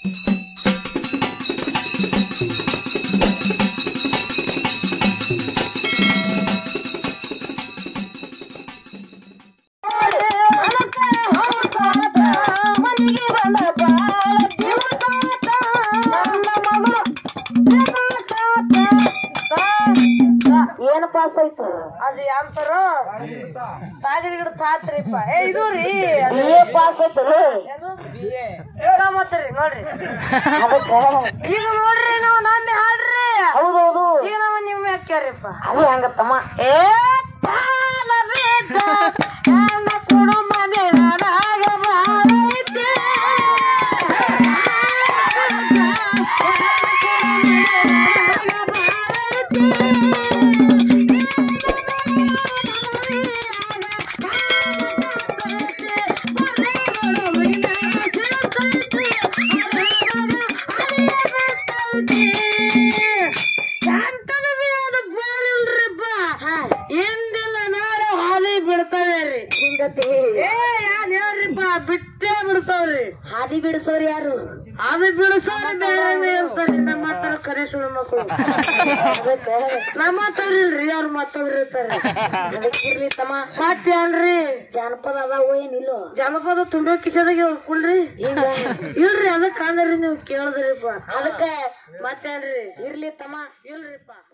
ಏನ್ ಪಾಸ್ ಆಯ್ತು ಅದ್ ಯಾಂತಾರ ತಾಜಿನ ಗಿಡ ತಾತ್ರಿಪ್ಪ ಏ ಇದು ರೀ ಪಾಸ್ ಆಯ್ತು ಮತ್ರಿ ನೋಡ್ರಿ ಅದಕ್ಕ ಈಗ ನೋಡ್ರಿ ನಾವು ನಮ್ಮೆ ಹಾಡ್ರಿ ಹೌದೌದು ಈಗ ನಾವು ನಿಮ್ಮ ಹಾಕ್ಯಾರಿಪ್ಪ ಅದು ಹಂಗತ್ತಮ್ಮ ಏ ತಾಲ ಬೇಕ ನನ್ನ ಕುಡುಂಬ ನಿನಗಾಗ ಬಾರೈತೆ. ಹಿಂದಿಲ್ಲ ನಾಳೆ ಹಾದಿ ಬಿಡ್ತಾವೆ ರೀ ಹಿಂಗತಿ ಏ ಯಾನ್ ಹೇಳ್ರಿಪ್ಪ ಬಿಟ್ಟೇ ಬಿಡ್ತಾವ್ರಿ ಹಾದಿ ಬಿಡಿಸೋರು ಯಾರು ಅದು ಬಿಡಿಸೋರು ಬೇರೆ ಇರ್ತಾರ್ರಿ ನಮ್ಮ ಹತ್ರ ಕರೆ ಸುಳ್ಳು ಮಕ್ಕಳು ಅದಕ್ಕ ನಮ್ಮ ಹತ್ರ ಇಲ್ರಿ ಅವ್ರ ಮತ್ತವ್ರು ಇರ್ತಾರ್ರಿ ಅದಕ್ಕಿರ್ಲಿ ತಮ್ಮ ಮತ್ತೆ ಅಲ್ರಿ ಜಾನಪದ ಅದಾವ ಏನಿಲ್ಲೋ ಜನಪದ ತುಂಬಾ ಕಿಸದಾಗೆ ಹೋಗ್ಕೊಳ್ರಿ ಹಿಂಗ ಇಲ್ರಿ ಅದಕ್ಕೆ ಅಂದ್ರಿ ನೀವು ಕೇಳಿದ್ರಿಪ್ಪ ಅದಕ್ಕ ಮತ್ತೆ ಅಲ್ರಿ ಇರ್ಲಿ ತಮ್ಮ ಇಲ್ರಿಪ್ಪ